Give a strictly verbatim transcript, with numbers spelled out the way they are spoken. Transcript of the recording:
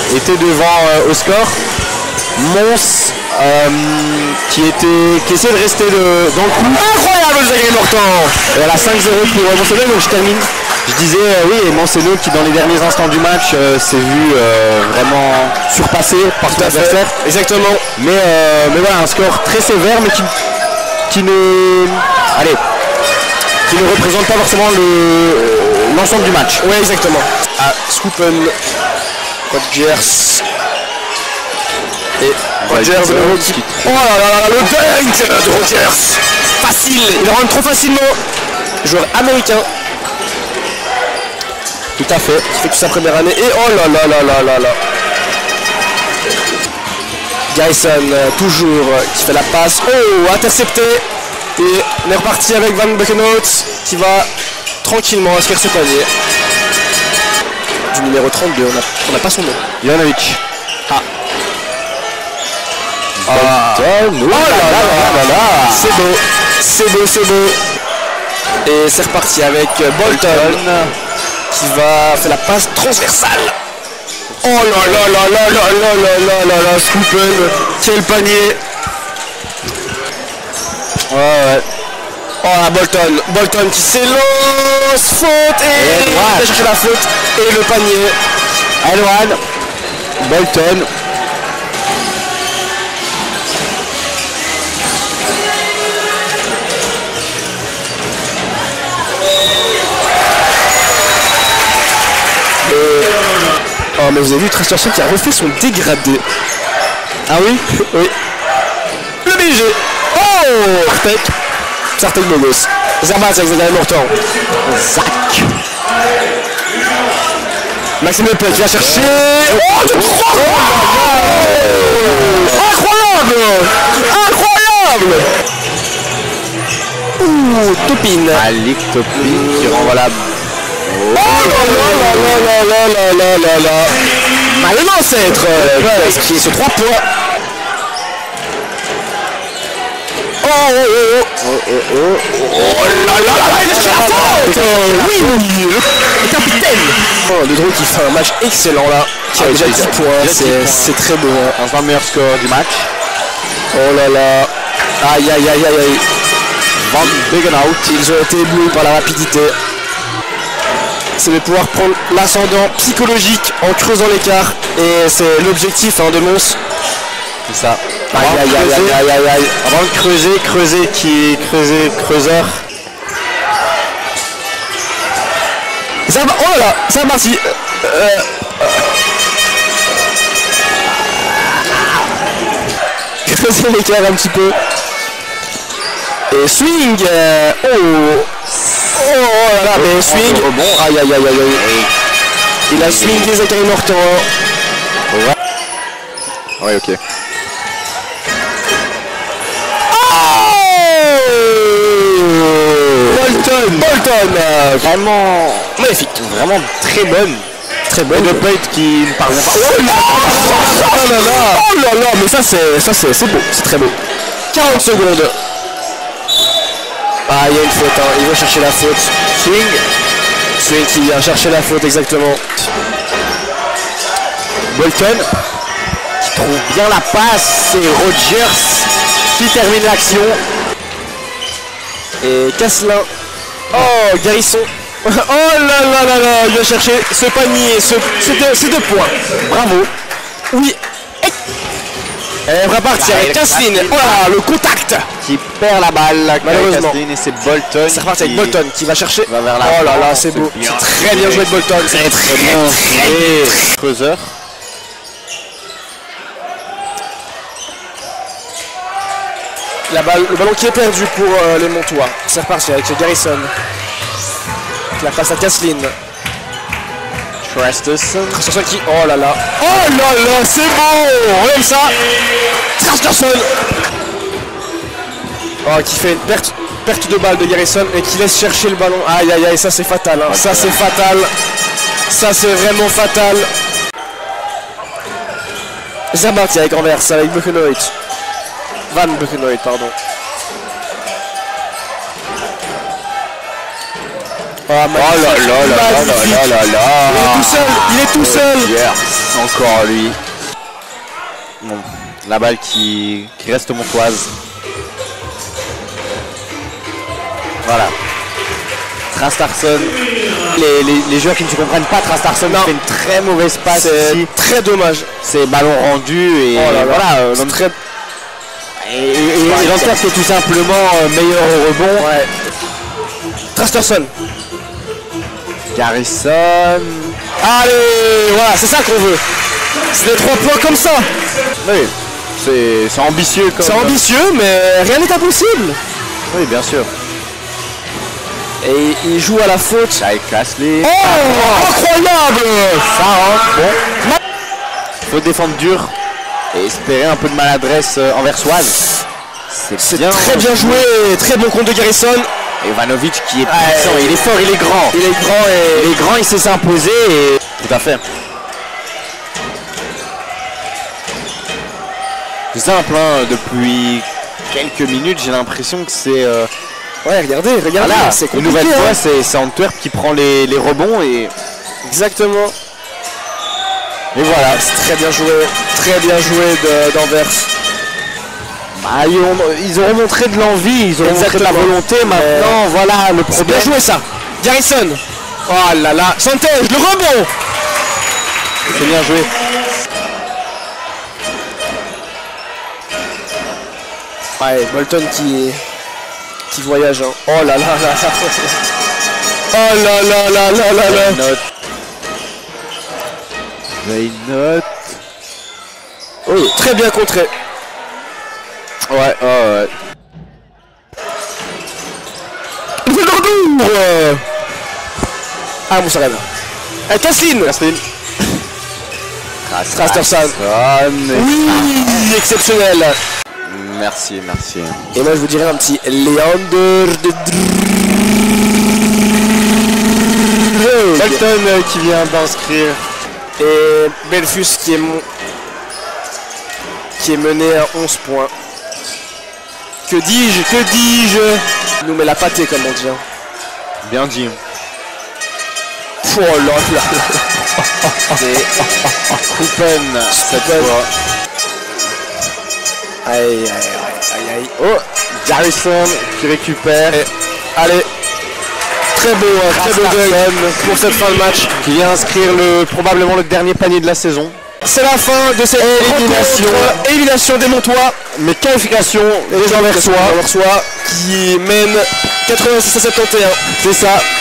était devant euh, au score. Mons euh, qui était qui essayait de rester de, dans le coup. Incroyable Zachary Morton. Et voilà cinq zéro pour euh, Monceneau. Donc je termine. Je disais euh, oui, et Monceneau qui dans les derniers instants du match euh, s'est vu euh, vraiment surpassé par son adversaire. Exactement. Mais, euh, mais voilà, un score très sévère mais qui, qui ne. Allez. Qui ne représente pas forcément le l'ensemble du match. Oui, exactement. Ah, Scoopen, Rodgers. Et Rodgers de nouveau qui... Oh là là là, le dunk de Rodgers. Facile, il rentre trop facilement. Joueur américain. Tout à fait. Qui fait toute sa première année. Et oh là là là là là là. Garrison, toujours, qui fait la passe. Oh, intercepté. Et on est reparti avec Van Buckenhout qui va tranquillement inscrire ce panier. Du numéro trente-deux, on n'a pas son nom. Jovanovic. Ah. Ah. Oh là là là là là. C'est beau, c'est beau, c'est beau. Et c'est reparti avec Bolton qui va faire la passe transversale. Oh là là là là là là là là là là, Scoopen, quel panier. Ouais ouais. Oh la Bolton, Bolton qui s'élance, faute et, et il va chercher la faute et le panier. Alwan, Bolton. Et... Oh mais vous avez vu Trasterson qui a refait son dégradé. Ah oui. Oui. Le B G. Oh Artek. Sartek Bogos. Zerbat avec Zachary Morton. Zach. Maxime Lepet qui va chercher. Oh, de trois. Incroyable. Incroyable. Ouh, Topin. Malik Topin qui renvoie la. Oh là là là là là là là là. Malin ancêtre. Qui est sur trois points. Oh oh oh oh oh oh oh là là là là, il est sur la faute. Oui, le capitaine. Oh, le drôle qui fait un match excellent là, qui a déjà dix points, c'est très beau. Un des meilleurs scores du match. Oh là là. Aïe aïe aïe aïe aïe. Van Buckenhout. Ils ont été éblouis par la rapidité. C'est de pouvoir prendre l'ascendant psychologique en creusant l'écart. Et c'est l'objectif hein, de Mons. C'est ça. Aïe aïe aïe aïe aïe aïe aïe. Avant de creuser, creuser qui est creusé, creuseur. Ça va, oh là là, ça va si. Euh, euh. Creuser l'écart un petit peu. Et swing. Euh, oh. Oh là là, mais swing. Oh, bon. Aïe aïe aïe aïe aïe. Il a swingé Zachary Morton. Ouais. Ouais, ok. Bolton, Bolton, euh, Vraiment magnifique, vraiment très bonne. très bonne. Et de Pate qui ne parvient pas. Oh là là là là, oh là là, mais ça c'est, ça c'est, c'est beau, c'est très beau. quarante secondes. Ah, il y a une faute, hein. Il va chercher la faute. Swing, swing qui vient chercher la faute exactement. Bolton qui trouve bien la passe. C'est Rodgers qui termine l'action. Et Casselin. Oh, Garrison. Oh là là là là, il va chercher ce panier, ce, ces, deux, ces deux points. Bravo. Oui. Et on va partir avec Casselin. Oh là, le contact. Qui perd la balle. Malheureusement. Et c'est Bolton. C'est reparti avec Bolton qui va chercher. Va vers la oh là là, France, c'est beau. bien. C'est très bien joué de Bolton. C'est très, très bien joué. Creuseur. La balle, le ballon qui est perdu pour euh, les Montois. C'est reparti avec Garrison. La passe à Casselin. Trasterson. Trasterson qui. Oh là là. Oh là là, c'est beau. On aime ça. Trasterson. Oh, qui fait une perte, perte de balle de Garrison et qui laisse chercher le ballon. Aïe aïe aïe, ça c'est fatal. Hein. Ça c'est fatal. Ça c'est vraiment fatal. Zabati avec renverse avec Buckenhout. Van Buckenhout, pardon. Oh, oh là là là là là là là. Il est tout seul, il est tout seul. Yes. Encore lui. Bon, la balle qui, qui reste montoise. Voilà. Trastarsson. Les, les, les joueurs qui ne se comprennent pas, Trastarsson fait une très mauvaise passe. C'est très dommage. C'est ballon rendu et oh là là. voilà. Euh, très... Et, et, et, et Lancer qui est tout simplement euh, meilleur au rebond. Ouais. Trastarsson. Garrison. Allez, voilà, c'est ça qu'on veut. C'est des trois points comme ça. Oui, c'est ambitieux. C'est ambitieux, mais rien n'est impossible. Oui, bien sûr. Et il joue à la faute. Ça casse les... Oh, oh, incroyable. Ça rentre, bon. Il faut défendre dur et espérer un peu de maladresse anversoise. C'est très bien joué, très bon compte de Garrison. Et Ivanovic qui est puissant, ouais, il est fort, il est grand. Il est grand et il est grand, il sait s'imposer et... Tout à fait. C'est simple, hein, depuis quelques minutes, j'ai l'impression que c'est... Euh... Ouais, regardez, regardez, voilà, c'est une nouvelle fois, hein. C'est Antwerp qui prend les, les rebonds et... Exactement. Et voilà. C'est très bien joué, très bien joué d'Anvers. Bah, ils, ont, ils auront montré de l'envie, ils auront montré de la volonté, maintenant, euh, voilà, le problème... C'est bien joué ça. Garrison. Oh là là, Santej, le rebond. C'est bien joué. Ouais, Bolton qui, qui voyage. Hein. Oh là là là là. Oh là là là là là là. Note. Note. Oh, très bien contré. Ouais, oh ouais. Ah, bon, ça rêve. Eh, Kasslin. Kasslin. Trastarsson. Oui, ah. Exceptionnel. Merci, merci. Et moi je vous dirais un petit Leander de Bolton qui vient d'inscrire. Et Belfus qui est mon qui est mené à onze points. Que dis-je, que dis-je? Il nous met la pâtée comme on dit. Bien dit. Oh là là. C'est Coupen cette fois. Aïe aïe aïe aïe. Oh, Garrison qui récupère. Et, allez. Très beau, hein, très beau deuil pour cette fin de match. Qui vient inscrire le, probablement le dernier panier de la saison. C'est la fin de cette élimination. Élimination des Montois. Mais qualification des Anversois qui mènent quatre-vingt-six à soixante et onze. C'est ça.